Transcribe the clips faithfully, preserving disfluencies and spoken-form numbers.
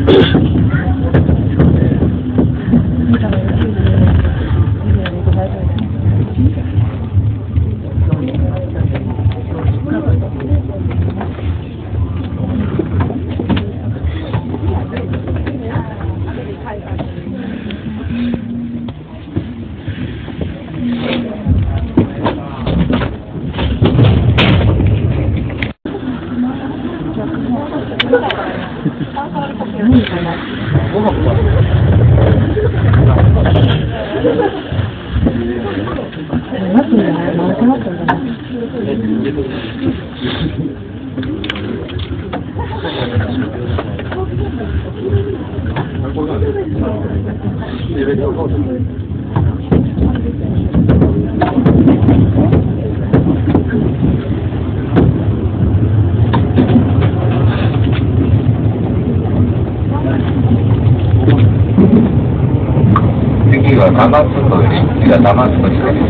次はダマスコより、次はダマスコになります。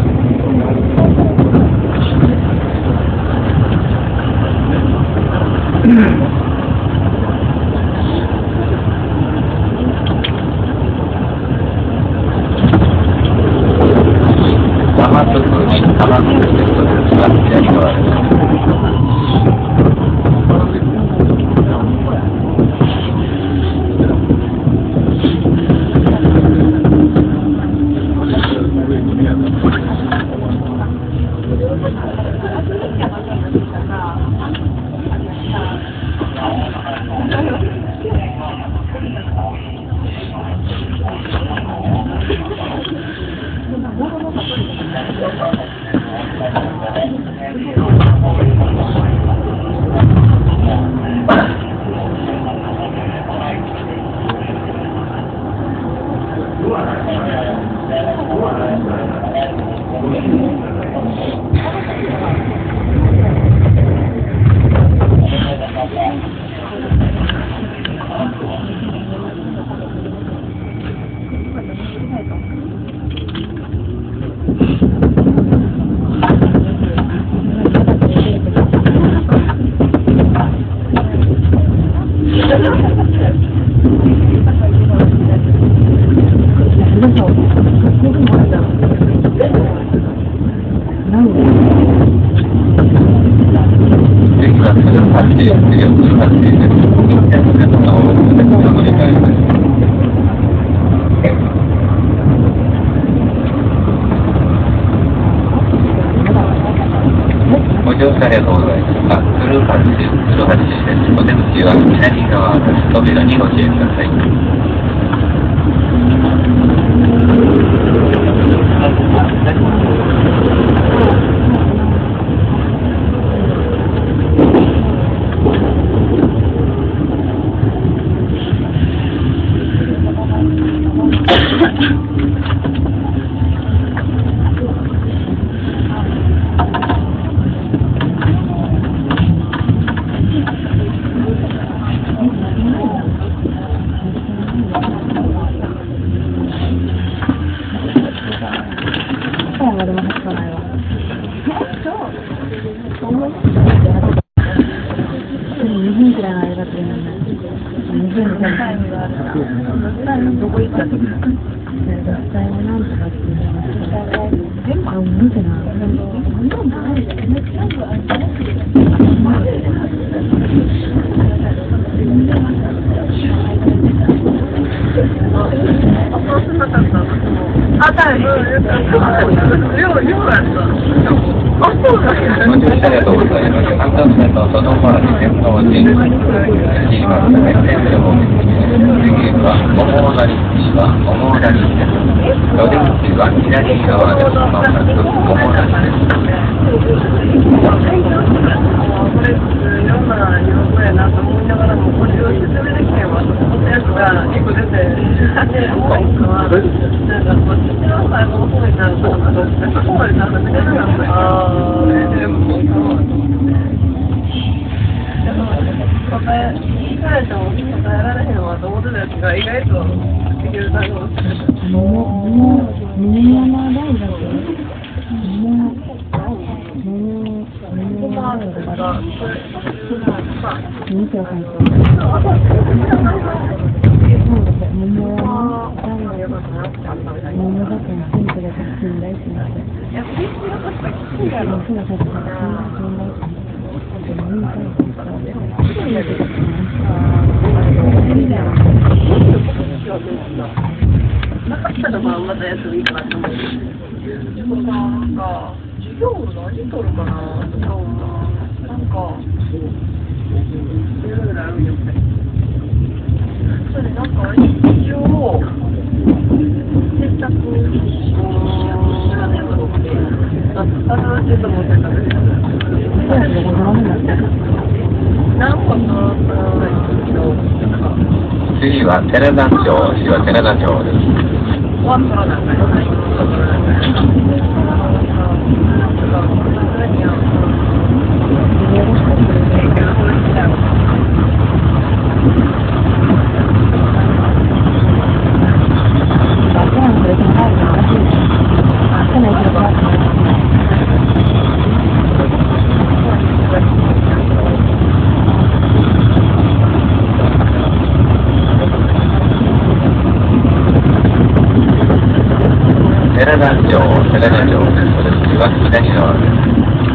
ダマスコにダマスコにですが、左側です。ご乗車ありがとうございます。ブルーハッチ、ブルーハッチです。お出口は左側です。扉にご注意ください。 に票入ってる。桃は桃だけのシンプルで信頼しました。そうだそうだそうだ信頼しました。なかったらまあまたやってもいいかなと思う。なんか授業何取るかなとかなんかいろいろあるよね。それなんか一応選択しなねと思ってああのちょっと思ってたんですけど。 次は寺田町、次は寺田町です。寺田町、寺田町です。それ次は左側です。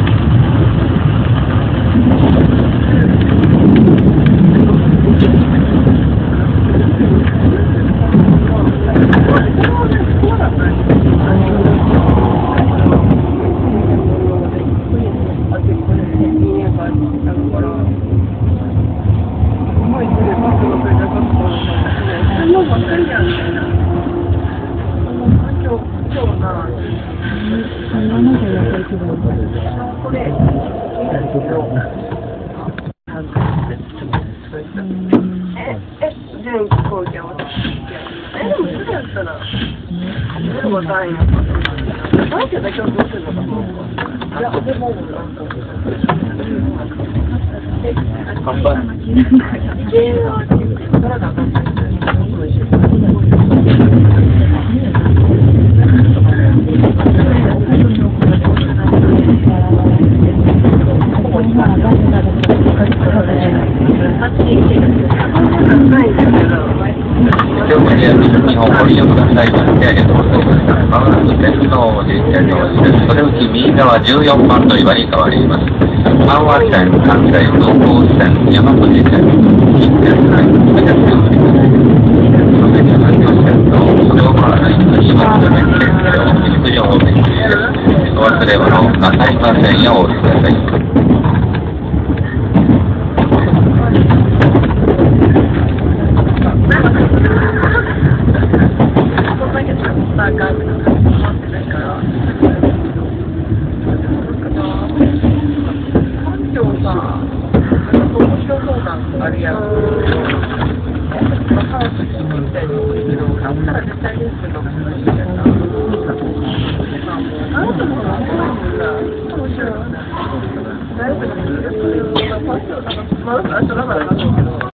日本ご利用くださいましてありがとうございました。まもなく天王寺天王寺です。それうち右側じゅうよんばん乗り場に変わります。阪和線、関西空港線、山口線、近鉄線、全ております。それに環境線と外回りのにばんの連結を陸上方面にです。お忘れ物なさいませんようお伝えください。